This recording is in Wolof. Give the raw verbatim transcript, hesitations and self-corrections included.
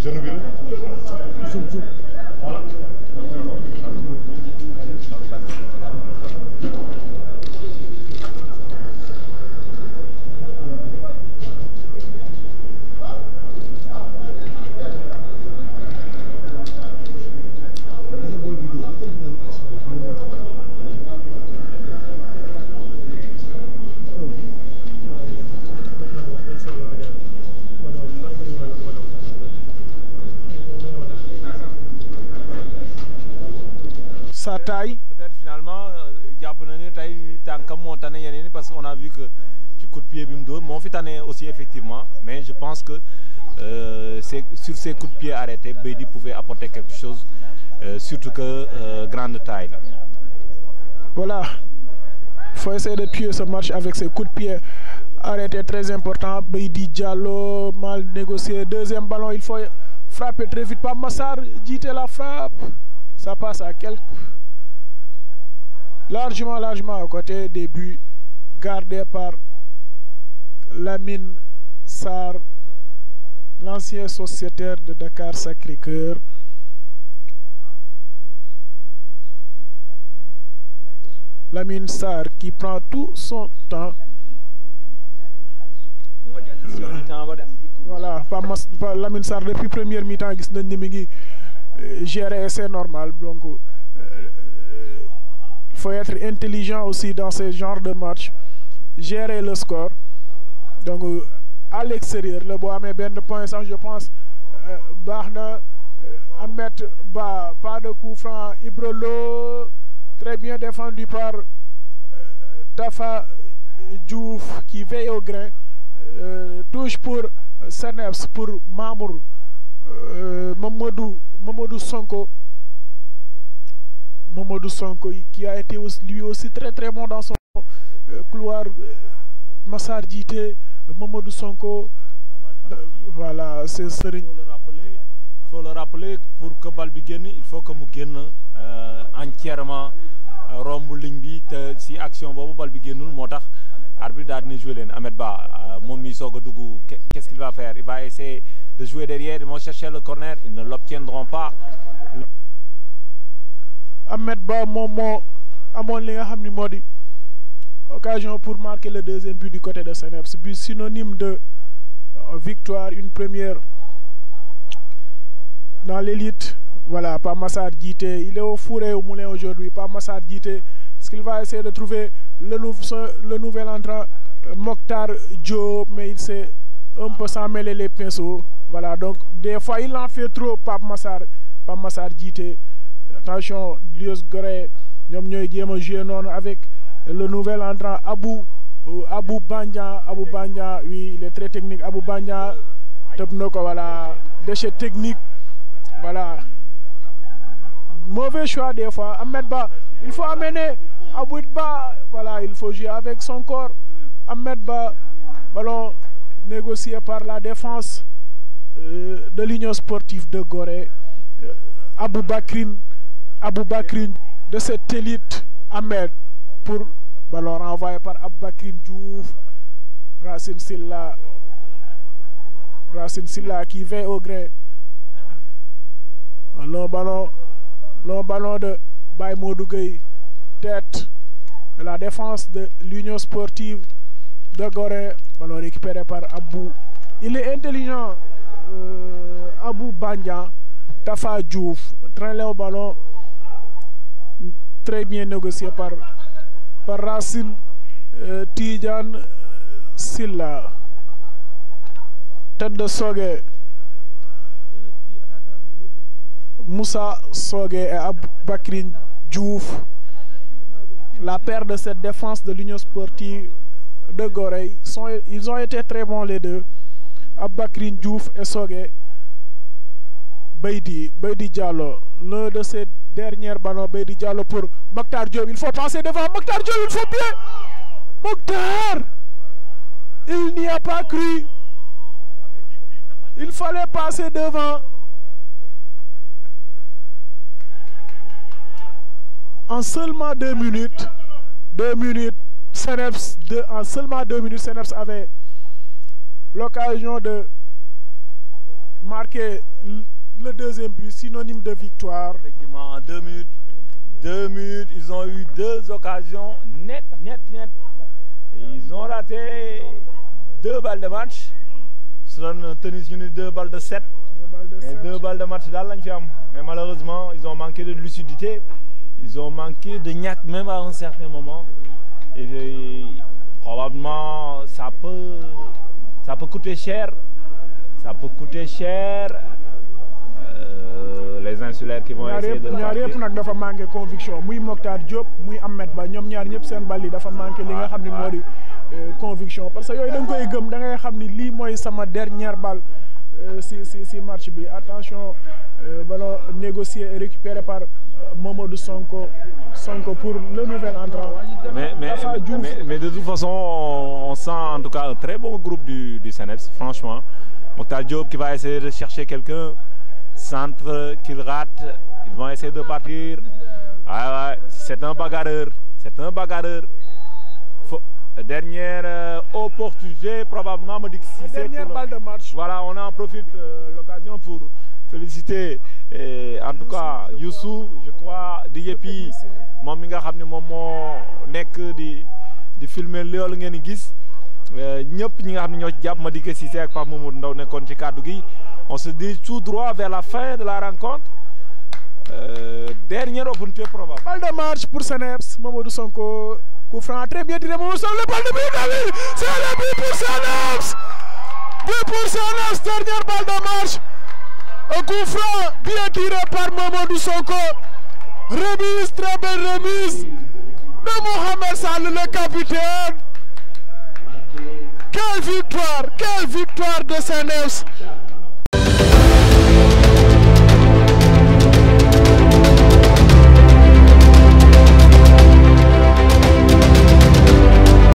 Sa taille. Peut-être finalement, parce qu'on a vu que du coup de pied Bimdo, mon fit année aussi effectivement, mais je pense que euh, sur ces coups de pied arrêtés, Beydi pouvait apporter quelque chose, euh, surtout que euh, grande taille. Là. Voilà, il faut essayer de tuer ce match avec ses coups de pied arrêtés très important. Beydi Diallo, mal négocié. Deuxième ballon, il faut frapper très vite. Pas Massar, Djité la frappe. Ça passe à quelques... Largement, largement à côté des buts gardés par Lamine Sarr, l'ancien sociétaire de Dakar Sacré-Cœur. Lamine Sarr qui prend tout son temps. Voilà, pas, mas, pas Lamine Sarr depuis première mi-temps, il gérer, c'est normal. Donc, euh, il faut être intelligent aussi dans ce genre de match, gérer le score. Donc, euh, à l'extérieur, le bois met bien de points, ça je pense. Euh, Barna, euh, Ahmed Ba, pas de coup franc. Ibrolo, très bien défendu par euh, Tafa Diouf qui veille au grain. Euh, touche pour Seneps, pour Mamour, euh, Mamadou, Mamadou Sonko. Mamadou Sonko qui a été aussi, lui aussi très très bon dans son euh, couloir. Euh, Massar Djité, Mamadou Sonko. Euh, voilà, c'est Serigne. Il faut le rappeler pour que Balbi gagne, il faut que nous gagne euh, entièrement romb ligne bi te si action bobu Balbi gagnul motax arbitre daal dina jouer len Ahmed Ba mom mi soga duggu qu'est-ce qu'il va faire? Il va essayer de jouer derrière, ils vont chercher le corner, ils ne l'obtiendront pas. Ahmed Ba Momo amon li nga xamni modi occasion pour marquer le deuxième but du côté de Seneps, but synonyme de euh, victoire, une première dans l'élite. Voilà, pas Massar Djité, il est au four et au moulin aujourd'hui. Pas Massar Djité, est-ce qu'il va essayer de trouver le, nou le nouvel entrant euh, Mokhtar Diop, mais il s'est un peu s'en mêler les pinceaux. Voilà, donc des fois il en fait trop, pas Massar, pas Massar Djité. Attention, Lios Goré, nous avons joué avec le nouvel entrant Abou, euh, Abou Banja. Abou Banja, oui, il est très technique. Abou Banja, top noko, voilà, déchet technique. Voilà. Mauvais choix des fois. Ahmed Ba, il faut amener Abou Ba. Voilà, il faut jouer avec son corps. Ahmed Ba, ballon négocié par la défense euh, de l'Union sportive de Gorée. Euh, Abou Bakrin. Abou Bakrin de cette élite, Ahmed pour ballon renvoyé par Abou Bakrin Diouf, Racine Silla, Racine Silla qui veille au grain. Un long ballon, long ballon de Baye Modou Gueye, tête de la défense de l'Union sportive de Gorée, ballon récupéré par Abou. Il est intelligent, euh, Abou Banja, Tafa Diouf, traîné au ballon. Très bien négocié par, par Racine euh, Tidjane Silla. Tête de Sogue, Moussa Sogue et Aboubakrin Diouf. La paire de cette défense de l'Union sportive de Gorée, sont, ils ont été très bons les deux. Aboubakrin Diouf et Sogue. Beydi, Beydi Diallo, l'un de ces derniers ballons, Beydi Diallo pour Mokhtar Diop. Il faut passer devant Mokhtar Diop, il faut bien. Mokhtar, il n'y a pas cru. Il fallait passer devant. En seulement deux minutes, deux minutes, Seneps, deux, en seulement deux minutes, Seneps avait l'occasion de marquer. marqué le deuxième but, synonyme de victoire. Effectivement, en deux minutes, deux minutes, ils ont eu deux occasions net, net, net. Et ils ont raté deux balles de match. Sur un tennis unit, deux balles de sept. Deux balles de Et sept. deux balles de match dans l'enferme. Mais malheureusement, ils ont manqué de lucidité. Ils ont manqué de gnac même à un certain moment. Et, et probablement, ça peut, ça peut coûter cher. Ça peut coûter cher. Euh, les insulaires qui vont ñaar essayer yëpp de ñaar yëpp nag dafa manqué conviction muy Mokhtar Diop muy Ahmed Ba ñoom ñaar ñëpp seen bal yi dafa manqué li nga xam ni moo di conviction parce que yooyu da nga koy gëm da ngay xam ni lii mooy sama dernière balle si si si match bi attention ballon négocié et récupéré par Mamadou Sonko Sonko pour le nouvel entrant. Mais, mais, mais, mais de toute façon, on, on sent en tout cas un très bon groupe du, du Seneps, franchement. Mokhtar Diop qui va essayer de chercher quelqu'un. Centre qu'il rate, ils vont essayer de partir. Ah ouais, c'est un bagarreur, c'est un bagarreur. Faut, dernière euh, opportunité, probablement me dit que si c'est dernière balle de match. Voilà, on en profite euh, l'occasion pour féliciter eh, en tout cas Youssou, je crois, di Yepi, moom mi nga xam ne moom moo nekk di di filmer loolu ngeen di gis ñëpp ñi nga xam ne ñoo ci jàpp ma di ko Cissé ak Pape Mamadou Ndaw nekkoon ci kàddu gi. On se dirige tout droit vers la fin de la rencontre. Euh, dernière opportunité probable. Balle de match pour Seneps, Mamadou Sonko. Coup franc très bien tiré, Mamadou Sonko. Le balle de but, c'est le but pour Seneps. But pour Seneps, dernière balle de match. Un coup franc bien tiré par Mamadou Sonko. Remise, très belle remise de Mohamed Sall, le capitaine. Quelle victoire, quelle victoire de Seneps.